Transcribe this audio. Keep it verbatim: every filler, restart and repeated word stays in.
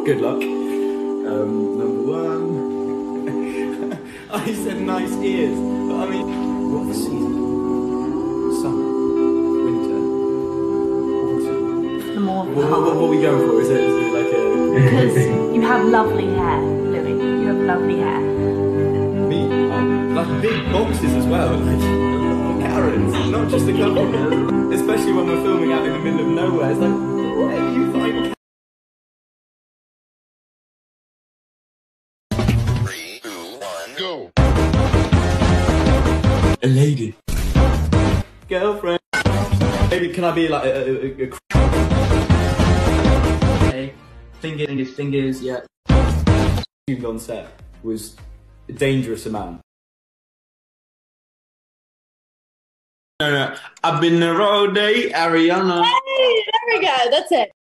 Good luck. Um, number one. I said nice ears, but I mean, what the season? Summer, winter, autumn. The more the what, what, what are we going for? Is it, is it like a... Because you have lovely hair, Louis. You have lovely hair. Me? Um, like big boxes as well. Like a lot of carrots, not just a couple. Especially when we're filming out in the middle of nowhere. It's like, where do you find carrots? Three, two, one, go! A lady. Girlfriend. Maybe can I be like a... a, a, a okay. Fingers, fingers, fingers, yeah. On set was a dangerous amount. No, no, I've been there all day, Ariana. Hey, there we go, that's it.